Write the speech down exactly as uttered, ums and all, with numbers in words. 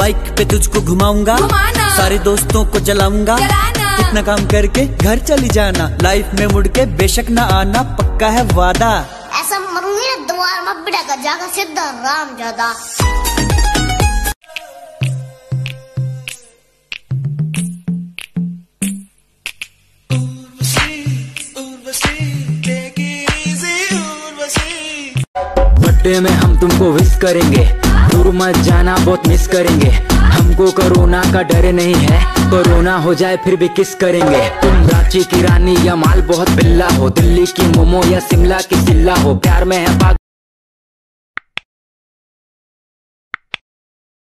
Bike पे तुझको घुमाऊंगा, सारे दोस्तों को जलाऊंगा। इतना काम करके घर चली जाना, लाइफ में मुड़ के बेशक न आना, पक्का है वादा। ऐसा मरूंगी ना दोबारा मत बेटा का जाकर सीधा राम ज्यादा। बर्थडे में हम तुमको विश करेंगे, दूर मत जाना बहुत मिस करेंगे। हमको कोरोना का डर नहीं है, कोरोना हो जाए फिर भी किस करेंगे। तुम रांची की रानी या माल बहुत बिल्ला हो, दिल्ली की मोमो या शिमला की सिल्ला हो, प्यार में है